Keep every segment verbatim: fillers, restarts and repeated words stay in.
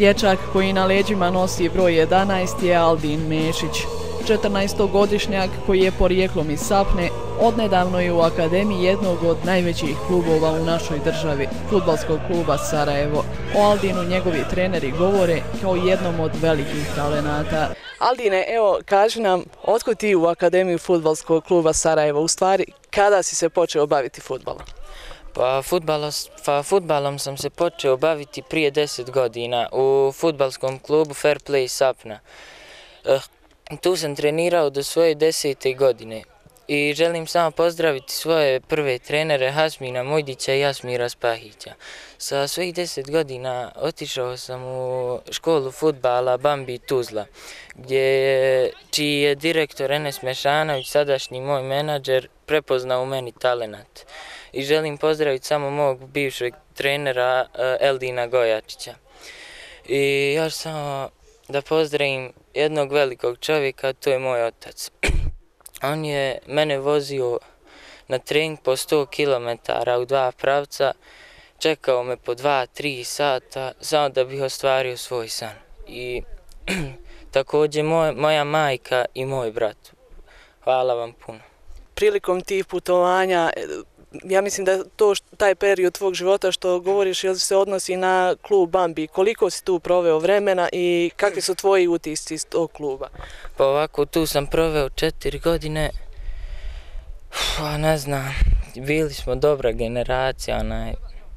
Dječak koji na leđima nosi broj jedanaest je Aldin Mešić. četrnaestogodišnjak koji je porijeklom iz Sapne, odnedavno je u akademiji jednog od najvećih klubova u našoj državi, Fudbalskog kluba Sarajevo. O Aldinu njegovi treneri govore kao jednom od velikih talenata. Aldine, evo, kaži nam, otkud ti u akademiju Fudbalskog kluba Sarajevo? U stvari, kada si se počeo baviti fudbalom? Pa, pa fudbalom sam se počeo baviti prije deset godina u fudbalskom klubu Fair Play Sapna. Uh, tu sam trenirao do svoje desete godine i želim samo pozdraviti svoje prve trenere Hasmina Mojdića i Jasmira Spahića. Sa svojih deset godina otišao sam u školu fudbala Bambi Tuzla, gdje čiji je direktor Enes Mešanović, sadašnji moj menadžer, prepoznao u meni talenat. I želim pozdraviti samo mog bivšeg trenera Eldina Gojačića. I još samo da pozdravim jednog velikog čovjeka, to je moj otac. On je mene vozio na trening po sto kilometara u dva pravca, čekao me po dva, tri sata, samo da bih ostvario svoj san. I također moj, moja majka i moj brat. Hvala vam puno. Prilikom tih putovanja, ja mislim da to taj period tvog života što govoriš jel se odnosi na klub Bambi. Koliko si tu proveo vremena i kakvi su tvoji utisci iz tog kluba? Pa ovako, tu sam proveo četiri godine. Pa ne znam, bili smo dobra generacija, onaj...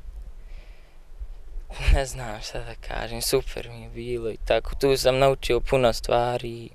Ne znam šta da kažem, super mi je bilo i tako. Tu sam naučio puno stvari i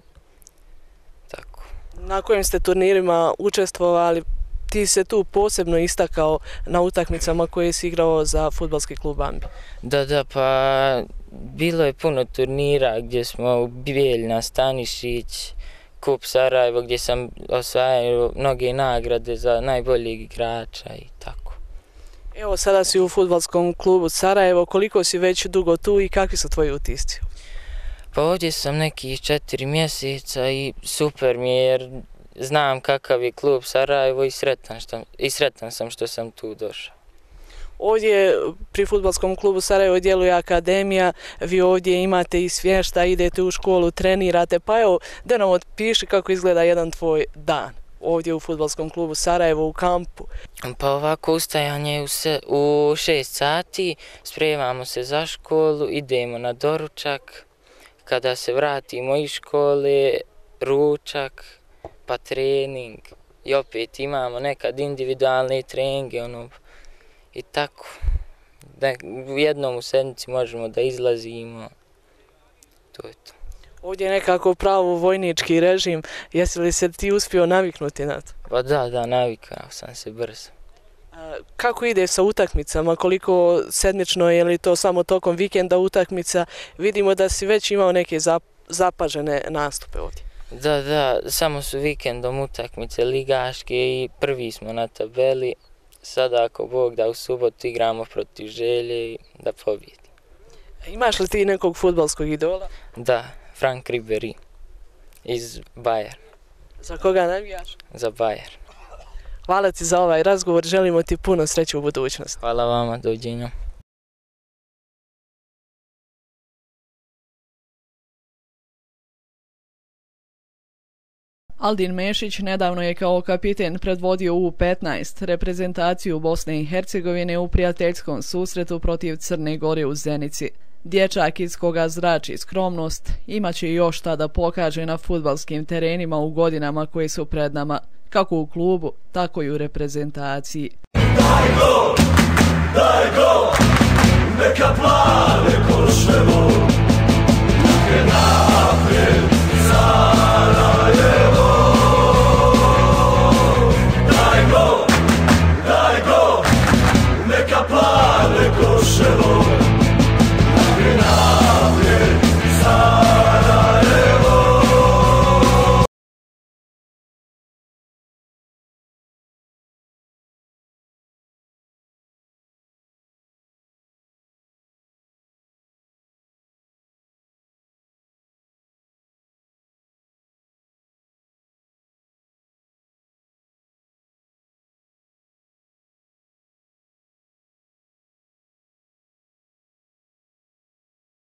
tako. Na kojim ste turnirima učestvovali? Ti se tu posebno istakao na utakmicama koje si igrao za fudbalski klub Bambi. Da, da, pa bilo je puno turnira gdje smo u Bijeljna, Stanišić, Kup Sarajevo, gdje sam osvajao mnoge nagrade za najboljeg igrača i tako. Evo, sada si u fudbalskom klubu Sarajevo, koliko si već dugo tu i kakvi su tvoji utisci? Pa ovdje sam nekih četiri mjeseca i super mi je jer znam kakav je klub Sarajevo i sretan, što, i sretan sam što sam tu došao. Ovdje pri fudbalskom klubu Sarajevo djeluje akademija, vi ovdje imate i smještaj, idete u školu, trenirate, pa evo, da nam otpiši kako izgleda jedan tvoj dan ovdje u fudbalskom klubu Sarajevo u kampu. Pa ovako, ustajanje u, se, u šest sati, spremamo se za školu, idemo na doručak, kada se vratimo iz škole, ručak, pa trening i opet imamo nekad individualne treninge, ono, i tako. Da, jednom u sedmici možemo da izlazimo, to je to. Ovdje je nekako pravo vojnički režim, jesi li se ti uspio naviknuti na to? Pa da, da, navikao sam se brzo. A, kako ide sa utakmicama, koliko sedmično, je li to samo tokom vikenda utakmica? Vidimo da si već imao neke zap, zapažene nastupe ovdje. Da, da, samo su vikendom utakmice ligaške i prvi smo na tabeli. Sada ako Bog da u subotu igramo protiv Želje i da pobjedi. Imaš li ti nekog fudbalskog idola? Da, Frank Ribery iz Bayern. Za koga navijaš? Za Bayern. Hvala ti za ovaj razgovor, želimo ti puno sreće u budućnosti. Hvala vama, doviđenja. Aldin Mešić nedavno je kao kapiten predvodio U petnaest reprezentaciju Bosne i Hercegovine u prijateljskom susretu protiv Crne Gore u Zenici. Dječak iz koga zrači skromnost imaće još šta da pokaže na fudbalskim terenima u godinama koje su pred nama, kako u klubu, tako i u reprezentaciji. Daj gol, daj gol, neka plave koševo, neka naprijed.